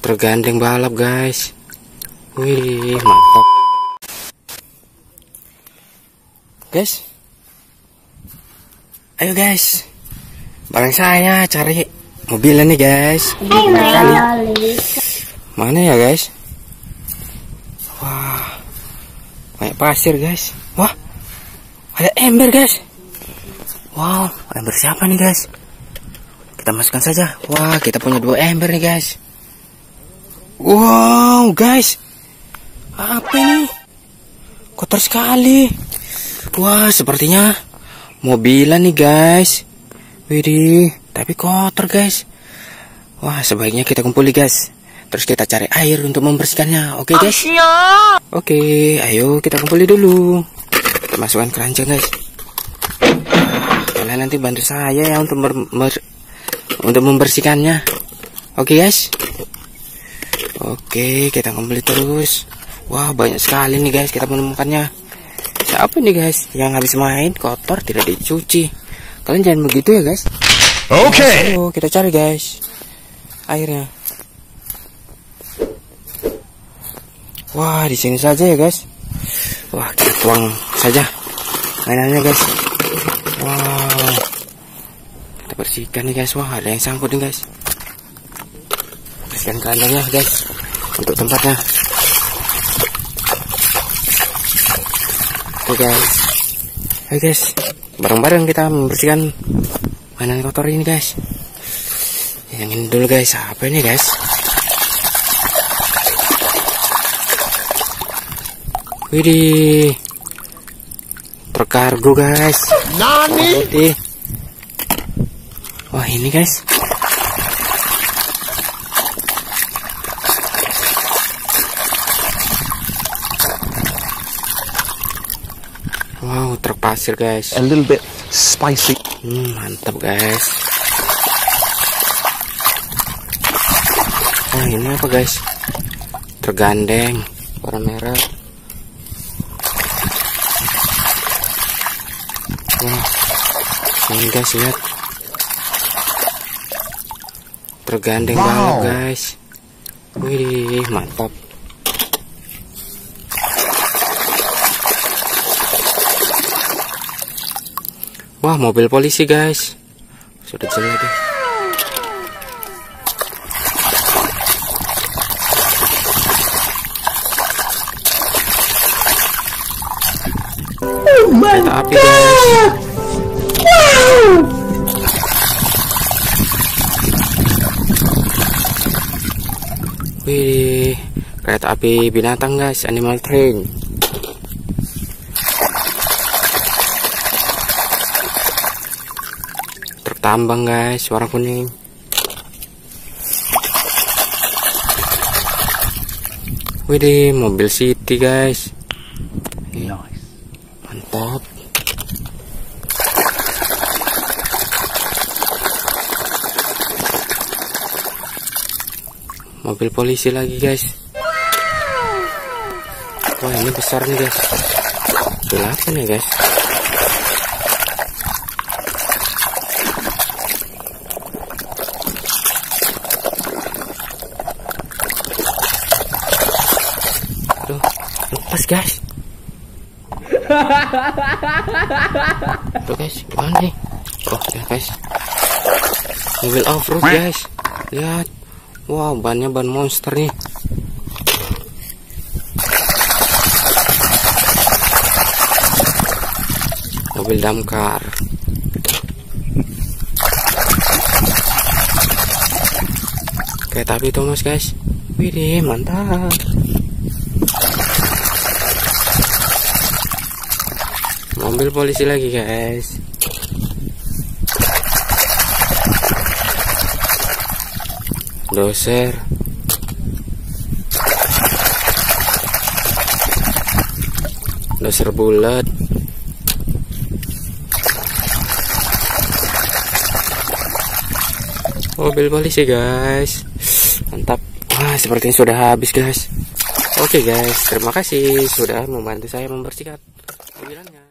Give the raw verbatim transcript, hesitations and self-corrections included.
tergandeng balap guys. Wih, mantap guys. Ayo guys, bareng saya cari mobil nih guys. Kali mana ya guys? Wah, banyak pasir guys. Wah, ada ember guys. Wow, ember siapa nih guys? Kita masukkan saja. Wah, kita punya dua ember nih guys. Wow guys, apa ini? Kotor sekali. Wah, sepertinya mobilan nih guys. Widih, tapi kotor guys. Wah, sebaiknya kita kumpuli guys. Terus kita cari air untuk membersihkannya. Oke guys. Oke, ayo kita kumpuli dulu. Kita masukkan keranjang guys. Kalian nanti bantu saya ya untuk ber, ber, untuk membersihkannya. Oke guys. Oke, kita kumpuli terus. Wah, banyak sekali nih guys kita menemukannya. Siapa nih guys yang habis main kotor tidak dicuci? Kalian jangan begitu ya guys. Oke. Okay. Ayo kita cari guys airnya. Wah, di sini saja ya guys. Wah, kita tuang saja mainannya guys. Wow, kita bersihkan nih guys. Wah, ada yang sangkut nih guys. Bersihkan kandangnya guys untuk tempatnya. Oke guys, ayo guys, bareng-bareng kita membersihkan mainan kotor ini guys. Yang ini dulu guys, apa ini guys? Widih, terkargo guys. Nani? Wah, ini guys. Wow, truk pasir guys. A little bit spicy. Hmm, mantap guys. Oh, ini apa guys? Tergandeng warna merah. Wah, ini guys, lihat. Tergandeng wow. banget guys. Wih, mantap. Wah, mobil polisi guys. Sudah jelek deh. Oh my Kereta api guys. Wow. Wih, kereta api binatang guys, animal train. Tambang guys, warna kuning. Widih, mobil city guys. Nice. Mantap. Mobil polisi lagi guys. Wah, ini besar nih guys. Delapan nih guys. Lepas guys. Tuh guys, gimana nih? Oh ya guys, mobil off-road guys. Lihat. Wow, bannya ban monster nih. Mobil damkar. Kayak tapi Thomas guys. Widih, mantap. Mobil polisi lagi guys. Doser. Doser bulat. Mobil polisi guys. Mantap. Wah, sepertinya sudah habis guys. Oke guys, terima kasih sudah membantu saya membersihkan mobilannya.